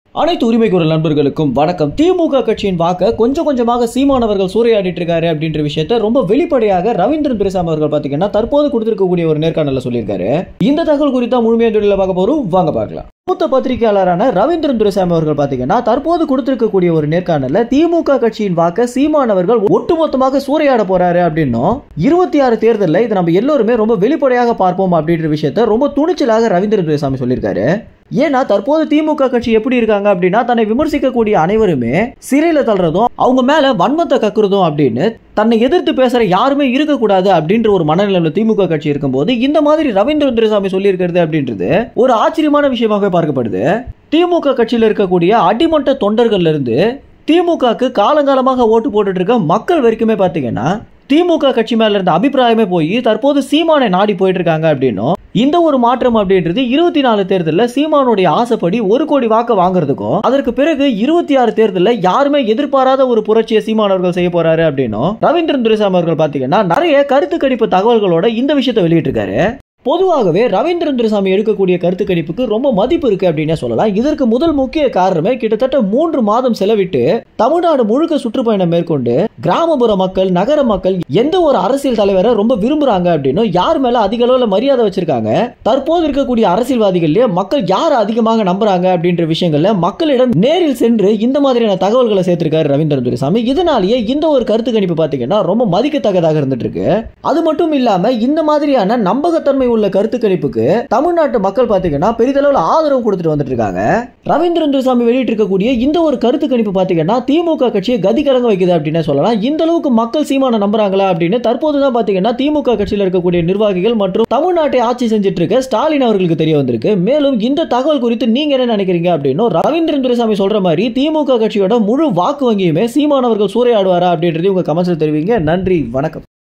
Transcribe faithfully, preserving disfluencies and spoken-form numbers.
அனைத்து உரிமை குரல் நண்பர்களுக்கும் வணக்கம். திமுக கட்சியின் வாக்க கொஞ்சம் கொஞ்சமாக சீமான் அவர்கள் சூறையாடிட்டு இருக்காரு அப்படின்ற விஷயத்தை ரொம்ப வெளிப்படையாக ரவீந்திரன் துரைசாமி அவர்கள் பாத்தீங்கன்னா தற்போது கொடுத்திருக்கக்கூடிய ஒரு நேர்காணல சொல்லியிருக்காரு. இந்த தகவல் குறித்த முழுமையான தொழில பார்க்க போறோம், வாங்க பார்க்கலாம். மூத்த பத்திரிகையாளரான ரவீந்திரன் துரைசாமி அவர்கள் பாத்தீங்கன்னா தற்போது கொடுத்திருக்கக்கூடிய ஒரு நேர்காணல திமுக கட்சியின் வாக்க சீமான் அவர்கள் ஒட்டுமொத்தமாக சூறையாட போறாரு அப்படின்னும் இருபத்தி ஆறு தேர்தலில் இதை நம்ம எல்லோருமே ரொம்ப வெளிப்படையாக பார்ப்போம் அப்படின்ற விஷயத்தை ரொம்ப துணிச்சலாக ரவீந்திரன் துரைசாமி சொல்லியிருக்காரு. ஏன்னா தற்போது திமுக கட்சி எப்படி இருக்காங்க அப்படின்னா தன்னை விமர்சிக்கக்கூடிய அனைவருமே சிறையில தள்ளுறதும் அவங்க மேல வன்மத்தை கக்குறதும் அப்படின்னு தன்னை எதிர்த்து பேசுற யாருமே இருக்கக்கூடாது அப்படின்ற ஒரு மனநிலையில திமுக கட்சி இருக்கும்போது இந்த மாதிரி ரவீந்திரன் துரைசாமி சொல்லி இருக்கிறது அப்படின்றது ஒரு ஆச்சரியமான விஷயமாகவே பார்க்கப்படுது. திமுக கட்சியில் இருக்கக்கூடிய அடிமட்ட தொண்டர்கள்ல இருந்து திமுகக்கு காலங்காலமாக ஓட்டு போட்டுட்டு இருக்க மக்கள் வரைக்குமே பாத்தீங்கன்னா திமுக கட்சி மேல இருந்த அபிப்பிராயமே போய் தற்போது சீமானை நாடி போயிட்டு இருக்காங்க அப்படின்னும் இந்த ஒரு மாற்றம் அப்படின்றது இருபத்தி நாலு தேர்தலில் சீமானுடைய ஆசைப்படி ஒரு கோடி வாக்கு வாங்குறதுக்கும் அதற்கு பிறகு இருபத்தி ஆறு தேர்தலில் யாருமே எதிர்பாராத ஒரு புரட்சியை சீமான் அவர்கள் செய்ய போறாரு அப்படின்னும் ரவீந்திரன் துரைசாமி அவர்கள் பாத்தீங்கன்னா நிறைய கருத்து கணிப்பு தகவல்களோட இந்த விஷயத்தை வெளியிட்டு இருக்காரு. பொதுவாகவே ரவீந்திரன் துரைசாமி எடுக்கக்கூடிய கருத்து கணிப்புக்கு ரொம்ப மதிப்பு இருக்கு அப்படின்னு சொல்லலாம். இதற்கு முதல் முக்கிய காரணமே கிட்டத்தட்ட மூன்று மாதம் செலவிட்டு தமிழ்நாடு முழுக்க சுற்றுப்பயணம் மேற்கொண்டு கிராமப்புற மக்கள் நகர மக்கள் எந்த ஒரு அரசியல் தலைவரை ரொம்ப விரும்புறாங்க அப்படின்னு யார் மேல அதிக அளவுல மரியாதை வச்சிருக்காங்க, தற்போது இருக்கக்கூடிய அரசியல்வாதிகள்லயே மக்கள் யார் அதிகமாக நம்புறாங்க அப்படின்ற விஷயங்கள்ல மக்களிடம் நேரில் சென்று இந்த மாதிரியான தகவல்களை சேர்த்திருக்காரு ரவீந்திரன் துரைசாமி. இதனாலேயே இந்த ஒரு கருத்து கணிப்பு பாத்தீங்கன்னா ரொம்ப மதிக்கத்தக்கதாக இருந்துட்டு இருக்கு. அது மட்டும் இல்லாம இந்த மாதிரியான நம்பகத்தன்மை உள்ள கருத்து கணிப்புக்கு தமிழ்நாட்டு மக்கள் பாத்தீங்கன்னா பெரிதளவுல ஆதரவு கொடுத்துட்டு வந்துட்டு இருக்காங்க. ரவீந்திரன் துரைசாமி வெளியிட்டு இருக்கக்கூடிய இந்த ஒரு கருத்து கணிப்பு பாத்தீங்கன்னா திமுக கட்சியை கதி கலங்க வைக்குது அப்படின்னு சொல்லலாம். இந்த அளவுக்கு மக்கள் சீமான நம்புறாங்களா அப்படின்னு தற்போதுதான் பாத்தீங்கன்னா திமுக கட்சியில் இருக்கக்கூடிய நிர்வாகிகள் மற்றும் தமிழ்நாட்டை ஆட்சி செஞ்சிட்டு இருக்க ஸ்டாலின் அவர்களுக்கு தெரிய வந்திருக்கு. மேலும் இந்த தகவல் குறித்து நீங்க என்ன நினைக்கிறீங்க அப்படின்னு ரவீந்திரன் துரைசாமி சொல்ற மாதிரி திமுக கட்சியோட முழு வாக்கு வங்கியுமே சீமான் அவர்கள் சூறையாடுவாரா அப்படின்றது உங்க கமெண்ட்ஸ்ல தெரிவிங்க. நன்றி, வணக்கம்.